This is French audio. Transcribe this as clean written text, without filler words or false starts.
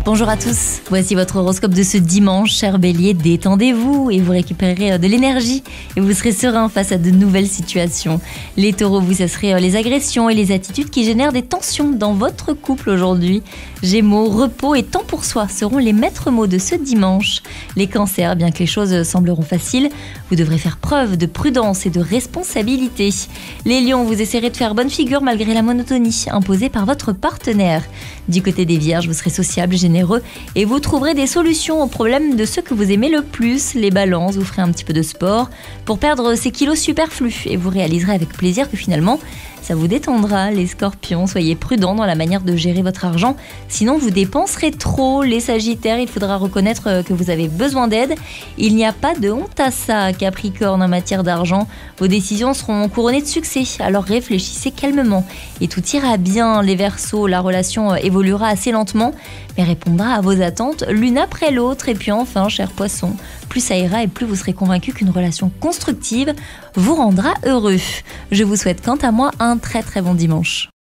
Bonjour à tous, voici votre horoscope de ce dimanche. Cher Bélier, détendez-vous et vous récupérerez de l'énergie et vous serez serein face à de nouvelles situations. Les taureaux, vous cesserez les agressions et les attitudes qui génèrent des tensions dans votre couple aujourd'hui. Gémeaux, repos et temps pour soi seront les maîtres mots de ce dimanche. Les cancers, bien que les choses sembleront faciles, vous devrez faire preuve de prudence et de responsabilité. Les lions, vous essaierez de faire bonne figure malgré la monotonie imposée par votre partenaire. Du côté des vierges, vous serez sociable, généreux et vous trouverez des solutions aux problèmes de ceux que vous aimez le plus. Les balances, vous ferez un petit peu de sport pour perdre ces kilos superflus et vous réaliserez avec plaisir que finalement ça vous détendra. Les scorpions, soyez prudents dans la manière de gérer votre argent, sinon vous dépenserez trop. Les sagittaires, il faudra reconnaître que vous avez besoin d'aide. Il n'y a pas de honte à ça. Capricorne, en matière d'argent, vos décisions seront couronnées de succès, alors réfléchissez calmement et tout ira bien. Les Verseaux, la relation évoluera assez lentement, mais répondra à vos attentes l'une après l'autre. Et puis enfin, cher poisson, plus ça ira et plus vous serez convaincu qu'une relation constructive vous rendra heureux. Je vous souhaite quant à moi un très très bon dimanche.